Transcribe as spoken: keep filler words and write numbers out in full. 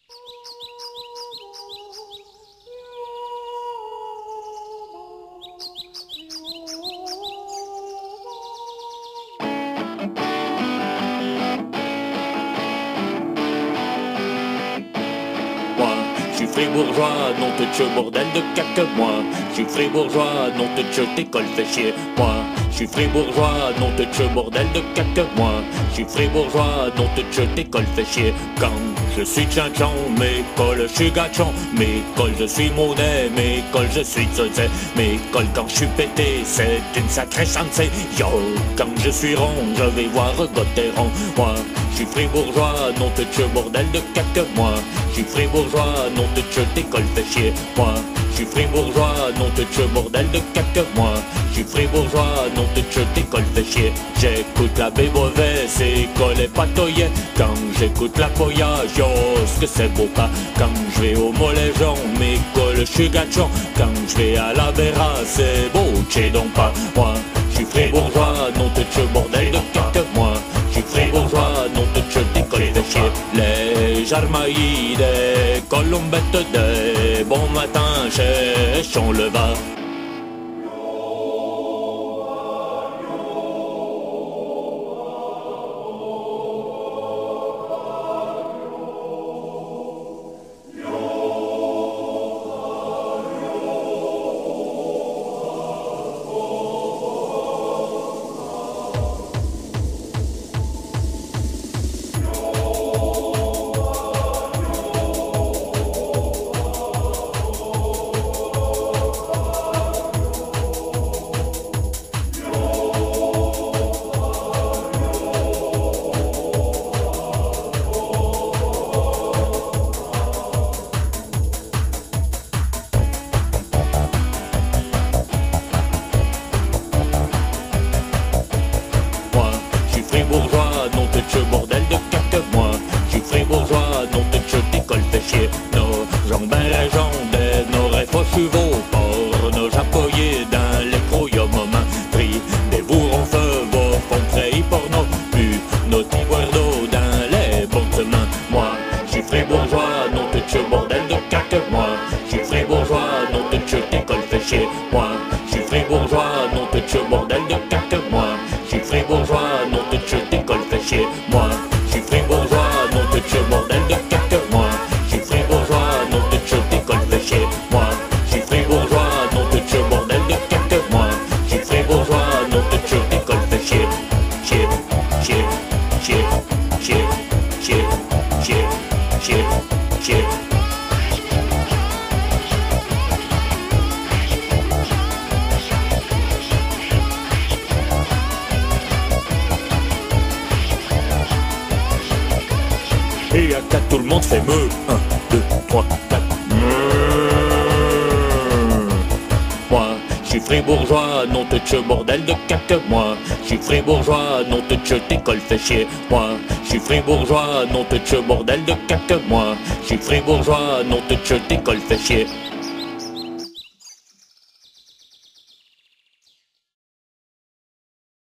Je suis fribourgeois, non te tue, bordel de caca, moi. Je suis fribourgeois, non te tue, t'école fait chier, moi. Je suis fribourgeois, non te tue, bordel de caca, moi. Je suis fribourgeois, non te tue, t'école fait chier. Quand je suis tchan-tchan, mes cols, je suis gachon. Mes cols, je suis monnaie, mes cols, je suis zozé. Mes cols, quand je suis pété, c'est une sacrée chance. Yo, quand je suis rond, je vais voir Gotteron, moi. Je suis fribourgeois, non te tue, bordel de caca, moi. Je suis fribourgeois, non te tue, t'école fait chier, moi. Je suis fribourgeois, non te tue, bordel de caca, moi. Je suis fribourgeois, non te tue, t'école fait chier. J'écoute la bébovet, c'est école et patoyet. Quand j'écoute la poillage, yo, ce que c'est beau pas. Quand je vais au molégeon, mes cols, je suis gachon. Quand je vais à la Béra, c'est beau, t'es donc pas, moi. Je suis fribourgeois, non te tue, bordel de caca, moi. Je suis fribourgeois, non te tue, t'école fait chier. Les jarmaïdes, colombettes de bon matin, chez le va. Fribourgeois, non te tue, bordel de caca, moi. Je suis fribourgeois, non te tue, t'école fait chier. Nos jambes légendaires, nos réfos chevaux, pour nos japoyés dans les croyums main. Tri, des bourgs en feu, vos fonds créés porno, plus nos tiguardos dans les bonnes mains. Moi, je suis fribourgeois, non te tue, bordel de caca, moi. Je suis fribourgeois, non te tue, t'école fait chier, moi. Je suis fribourgeois, non te tue, bordel de caca, moi. Je suis fribourgeois, non te tue, t'école fait chier, moi. Je suis fribourgeois, non te tue, bordel de caca, moi. Je suis fribourgeois, non te tue, t'école fait chier, moi. Je suis fribourgeois, non te tue, bordel de caca, moi. Je suis fribourgeois, non te tue, t'école fait chier. Chier, chier, chier, chier, chier, chier, chier, chier. Et à quatre, tout le monde fait me. Un, deux, trois, quatre. Moi, je suis fribourgeois, non te tue, bordel de caca, moi. Je suis fribourgeois, non te tue, t'école fait chier, moi. Je suis fribourgeois, non te tue, bordel de caca, moi. Je suis fribourgeois, non te tue, t'école fait chier.